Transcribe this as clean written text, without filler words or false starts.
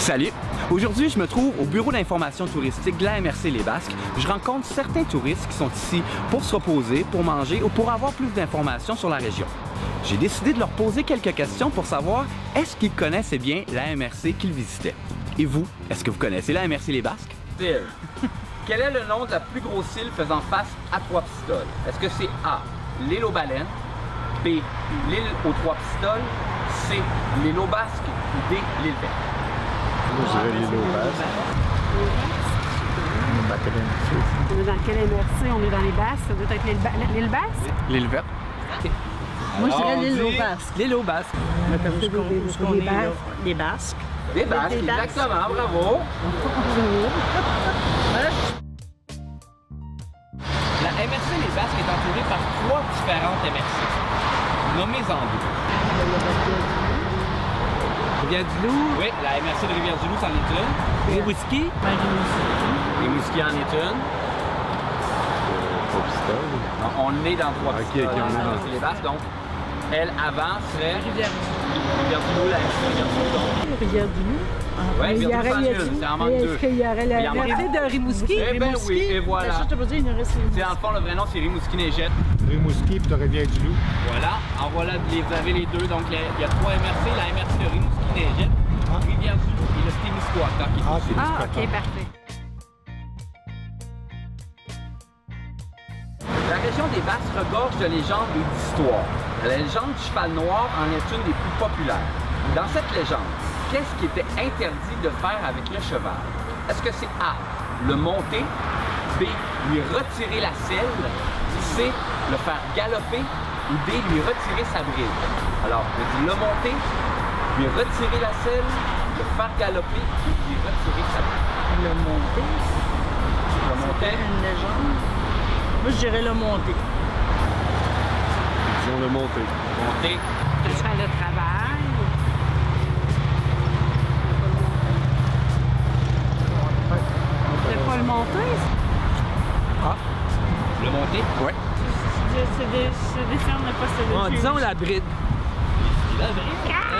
Salut! Aujourd'hui, je me trouve au bureau d'information touristique de la MRC Les Basques. Je rencontre certains touristes qui sont ici pour se reposer, pour manger ou pour avoir plus d'informations sur la région. J'ai décidé de leur poser quelques questions pour savoir est-ce qu'ils connaissaient bien la MRC qu'ils visitaient. Et vous, est-ce que vous connaissez la MRC Les Basques? Quel est le nom de la plus grosse île faisant face à Trois-Pistoles? Est-ce que c'est A, l'île aux baleines, B, l'île aux Trois-Pistoles, C, l'île aux Basques ou D, l'île verte? Moi, je dirais l'île aux Basques. On est dans quelle MRC? On est dans les Basques. Ça doit être l'île Basque? L'île verte. Moi, je dirais l'île aux Basques. L'île aux Basques. Les Basques. Les Basques, exactement, bravo. La MRC Les Basques est entourée par 3 différentes MRC. Nommez-en 2. Rivière-du-Loup? Oui, la MRC de Rivière-du-Loup, c'en est une. Rimouski? Rimouski en est une. Trois-Pistoles. On est dans Trois-Pistoles. Ok, on est dans Les Basques, donc elle avant serait Rivière-du-Loup, la MRC de Rivière-du-Loup. Rivière-du-Loup. Oui, Rivière-du-Loup, c'est en manque 2. Est-ce qu'il y aurait la MRC de Rimouski? Eh bien oui, et voilà. Je te peux dire, il nous reste C'est dans le fond, le vrai nom, c'est Rimouski-Neigette. Rimouski, puis t'aurais bien du loup. Voilà, en voilà, vous avez les deux. Donc, il y a 3 MRC, la MRC de Rimouski-Neigette, Rivière-du-Loup et le Témiscouata qui sont ici. Ah, ok, parfait. La région des Basques regorge de légendes et d'histoires. La légende du cheval noir en est une des plus populaires. Dans cette légende, qu'est-ce qui était interdit de faire avec le cheval? Est-ce que c'est A, le monter, B, lui retirer la selle, C, le faire galoper ou D, lui retirer sa bride? Alors, je dis le monter, lui retirer la selle, le faire galoper ou lui retirer sa bride. Le monter. Le monter. Une légende. Moi, je dirais le monter. Disons le monter. Monter. Ce serait le travail. C'est pas le monter? Ah. Le monter? Oui. C'est des termes de pas Disons la bride. Ah!